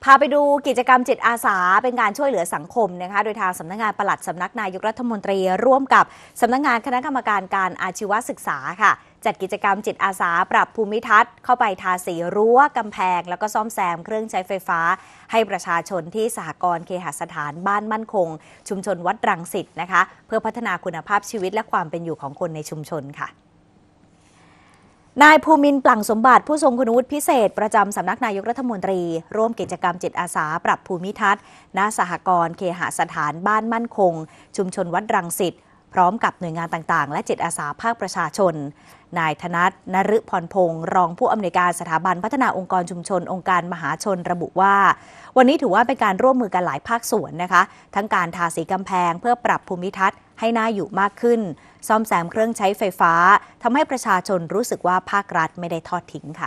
พาไปดูกิจกรรมจิตอาสาเป็นการช่วยเหลือสังคมนะคะโดยทางสำนักงานปลัดสำนักนายกรัฐมนตรีร่วมกับสำนักงานคณะกรรมการการอาชีวศึกษาค่ะจัดกิจกรรมจิตอาสาปรับภูมิทัศน์เข้าไปทาสีรั้วกำแพงแล้วก็ซ่อมแซมเครื่องใช้ไฟฟ้าให้ประชาชนที่สหกรณ์เคหสถานบ้านมั่นคงชุมชนวัดรังสิตนะคะเพื่อพัฒนาคุณภาพชีวิตและความเป็นอยู่ของคนในชุมชนค่ะนายภูมินทร์ ปลั่งสมบัติผู้ทรงคุณวุฒิพิเศษประจำสำนักนายกรัฐมนตรีร่วมกิจกรรมจิตอาสาปรับภูมิทัศน์ณสหกรณ์เคหสถานบ้านมั่นคงชุมชนวัดรังสิตพร้อมกับหน่วยงานต่างๆและจิตอาสาภาคประชาชนนายธนัท นฤพรพงศ์รองผู้อำนวยการสถาบันพัฒนาองค์กรชุมชนองค์การมหาชนระบุว่าวันนี้ถือว่าเป็นการร่วมมือกันหลายภาคส่วนนะคะทั้งการทาสีกำแพงเพื่อปรับภูมิทัศน์ให้น่าอยู่มากขึ้นซ่อมแซมเครื่องใช้ไฟฟ้าทำให้ประชาชนรู้สึกว่าภาครัฐไม่ได้ทอดทิ้งค่ะ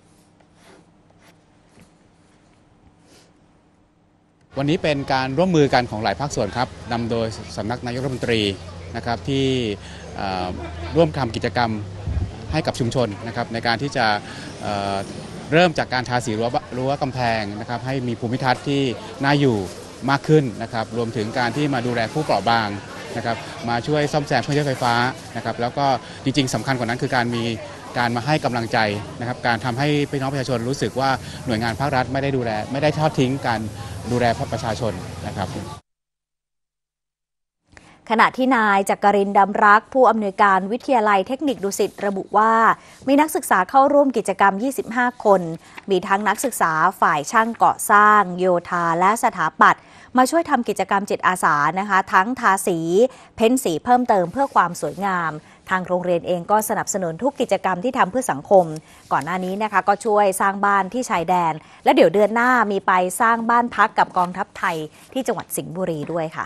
วันนี้เป็นการร่วมมือกันของหลายภาคส่วนครับนำโดยสำนักนายกรัฐมนตรีนะครับที่ร่วมทำกิจกรรมให้กับชุมชนนะครับในการที่จะเริ่มจากการทาสีรั้วกำแพงนะครับให้มีภูมิทัศน์ที่น่าอยู่มากขึ้นนะครับรวมถึงการที่มาดูแลผู้เปราะบางนะครับมาช่วยซ่อมแซมเครื่องใช้ไฟฟ้านะครับแล้วก็จริงๆสำคัญกว่านั้นคือการมาให้กำลังใจนะครับการทำให้พี่น้องประชาชนรู้สึกว่าหน่วยงานภาครัฐไม่ได้ทอดทิ้งการดูแลประชาชนนะครับขณะที่นายจักรินทร์ ดำรักผู้อำนวยการวิทยาลัยเทคนิคดุสิตระบุว่ามีนักศึกษาเข้าร่วมกิจกรรม25คนมีทั้งนักศึกษาฝ่ายช่างก่อสร้างโยธาและสถาปัตย์มาช่วยทำกิจกรรมจิตอาสานะคะทั้งทาสีเพ้นสีเพิ่มเติมเพื่อความสวยงามทางโรงเรียนเองก็สนับสนุนทุกกิจกรรมที่ทำเพื่อสังคมก่อนหน้านี้นะคะก็ช่วยสร้างบ้านที่ชายแดนและเดี๋ยวเดือนหน้ามีไปสร้างบ้านพักกับกองทัพไทยที่จังหวัดสิงห์บุรีด้วยค่ะ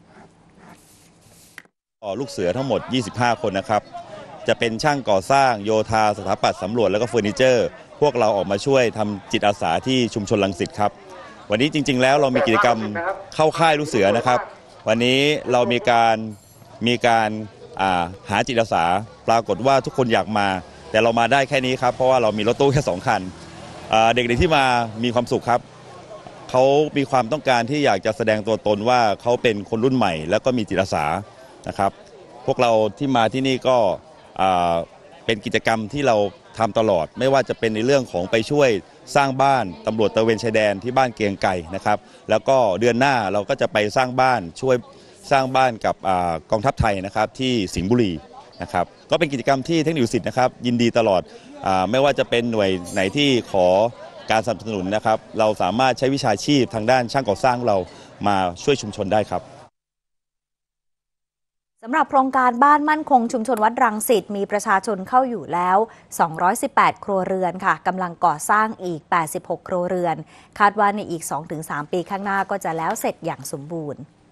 ลูกเสือทั้งหมด25คนนะครับจะเป็นช่างก่อสร้างโยธาสถาปัตย์สำรวจแล้วก็เฟอร์นิเจอร์พวกเราออกมาช่วยทำจิตอาสาที่ชุมชนรังสิตครับวันนี้จริงๆแล้วเรามีกิจกรรมเข้าค่ายลูกเสือนะครับวันนี้เรามีการหาจิตอาสาปรากฏว่าทุกคนอยากมาแต่เรามาได้แค่นี้ครับเพราะว่าเรามีรถตู้แค่2คันเด็กๆที่มามีความสุขครับเขามีความต้องการที่อยากจะแสดงตัวตนว่าเขาเป็นคนรุ่นใหม่แล้วก็มีจิตอาสานะครับพวกเราที่มาที่นี่ก็เป็นกิจกรรมที่เราทำตลอดไม่ว่าจะเป็นในเรื่องของไปช่วยสร้างบ้านตำรวจตระเวนชายแดนที่บ้านเกียงไก่นะครับแล้วก็เดือนหน้าเราก็จะไปสร้างบ้านช่วยสร้างบ้านกับกองทัพไทยนะครับที่สิงห์บุรีนะครับก็เป็นกิจกรรมที่เทคนิคดุสิตนะครับยินดีตลอดไม่ว่าจะเป็นหน่วยไหนที่ขอการสนับสนุนนะครับเราสามารถใช้วิชาชีพทางด้านช่างก่อสร้างเรามาช่วยชุมชนได้ครับสำหรับโครงการบ้านมั่นคงชุมชนวัดรังสิตมีประชาชนเข้าอยู่แล้ว218ครัวเรือนค่ะกำลังก่อสร้างอีก86ครัวเรือนคาดว่าในอีก 2-3 ปีข้างหน้าก็จะแล้วเสร็จอย่างสมบูรณ์